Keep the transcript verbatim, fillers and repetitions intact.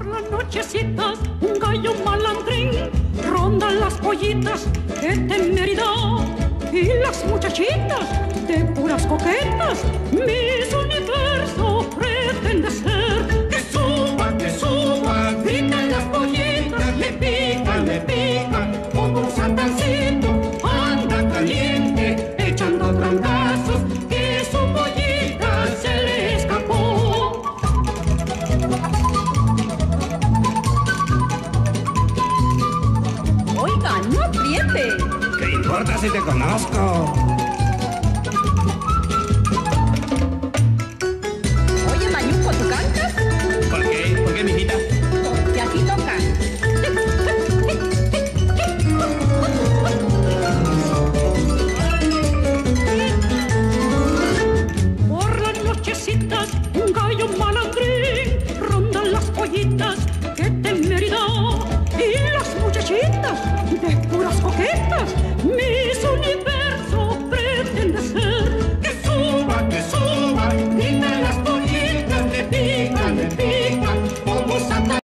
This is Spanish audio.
las nochecitas, un gallo malandrín ronda las pollitas de temeridad. Y las muchachitas de puras coquetas, mis universo pretende ser. Que suba, que suba, gritan las pollitas, le pican, le pican, como un satancito, anda caliente, echando trancazos, que su pollita se le escapó. Oiga, no apriete. ¿Qué importa si te conozco? Oye, Mañuco, ¿tú cantas? ¿Por qué? ¿Por qué, mijita? Porque aquí toca. Por las nochecitas, un gallo malandrín ronda las pollitas